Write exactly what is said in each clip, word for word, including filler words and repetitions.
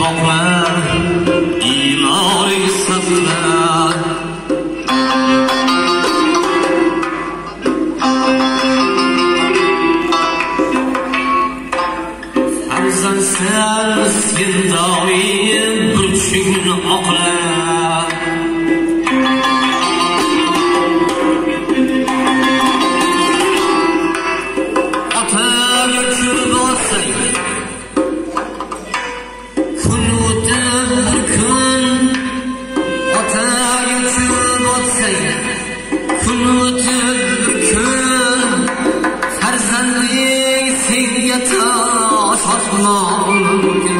oqlar iloy sablar farzandsiz yildoyim burchingni oqlar otaga kul bo'lsang kun o'tib bir kun otaga kul bo'lsang kun o'tib bir kun farzanding senga tosh otmoqligi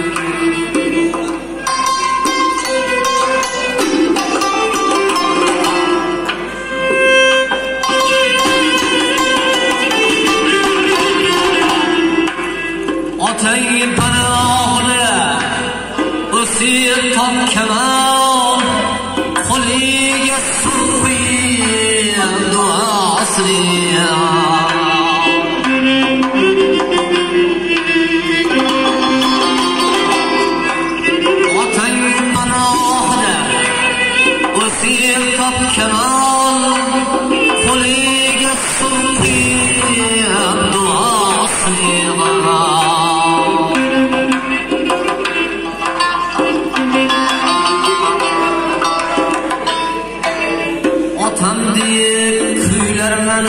otang panohli o'sib topkamon qo'liga suviy duosli otang panohli o'sib topkamon qo'liga suviy duosli otam deb kuylarman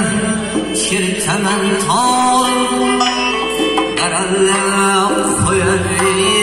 chertaman tor baralla qo'yadi